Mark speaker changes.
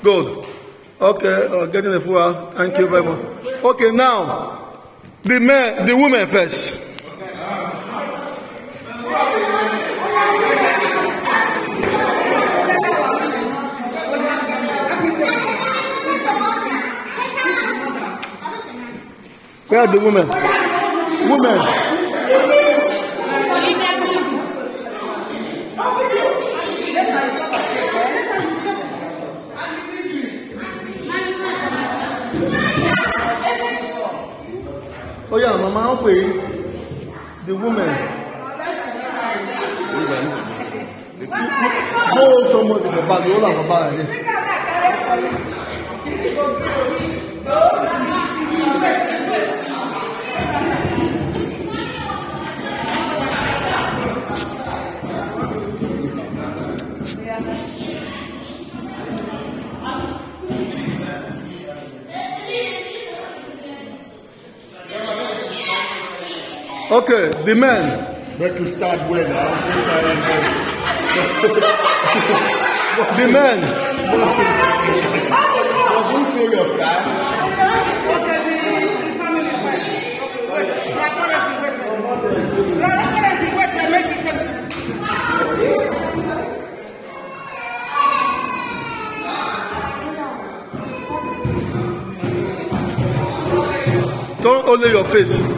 Speaker 1: Good. Okay, getting the full house. Thank you very much. Okay, now, the women first. Where are the women? Women. Oh yeah, Mama, the women. Go somewhere to the back. You all have a bag like this. Okay, the men.
Speaker 2: Make you start well now.
Speaker 1: The men.
Speaker 2: Was you show your style?
Speaker 3: Okay, the family first.
Speaker 1: Don't only your face.